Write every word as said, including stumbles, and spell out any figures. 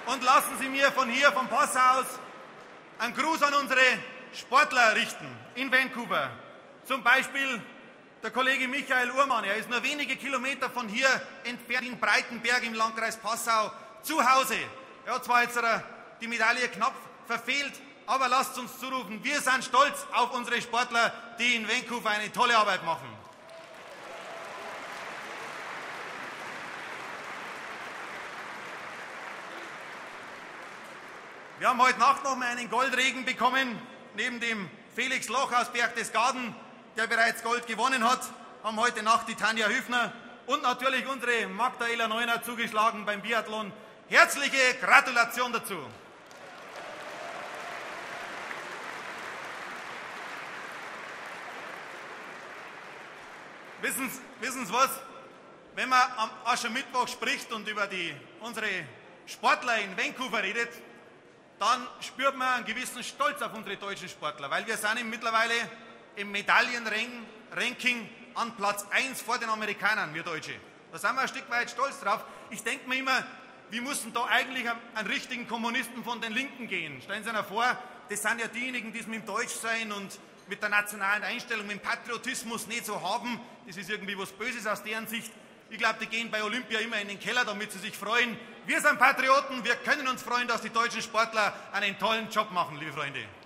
Und lassen Sie mir von hier, vom Passau aus, einen Gruß an unsere Sportler richten in Vancouver. Zum Beispiel der Kollege Michael Uhrmann. Er ist nur wenige Kilometer von hier entfernt in Breitenberg im Landkreis Passau zu Hause. Er hat zwar jetzt die Medaille knapp verfehlt, aber lasst uns zurufen, wir sind stolz auf unsere Sportler, die in Vancouver eine tolle Arbeit machen. Wir haben heute Nacht noch mal einen Goldregen bekommen, neben dem Felix Loch aus Berchtesgaden, der bereits Gold gewonnen hat, haben heute Nacht die Tanja Hüfner und natürlich unsere Magdalena Neuner zugeschlagen beim Biathlon. Herzliche Gratulation dazu. Wissen Sie was? Wenn man am Aschermittwoch spricht und über die, unsere Sportler in Vancouver redet, dann spürt man einen gewissen Stolz auf unsere deutschen Sportler, weil wir sind mittlerweile im Medaillenranking an Platz eins vor den Amerikanern, wir Deutsche. Da sind wir ein Stück weit stolz drauf. Ich denke mir immer, wir müssen da eigentlich einen richtigen Kommunisten von den Linken gehen. Stellen Sie sich vor, das sind ja diejenigen, die es mit dem Deutschsein und mit der nationalen Einstellung, mit dem Patriotismus nicht so haben. Das ist irgendwie was Böses aus deren Sicht. Ich glaube, die gehen bei Olympia immer in den Keller, damit sie sich freuen. Wir sind Patrioten, wir können uns freuen, dass die deutschen Sportler einen tollen Job machen, liebe Freunde.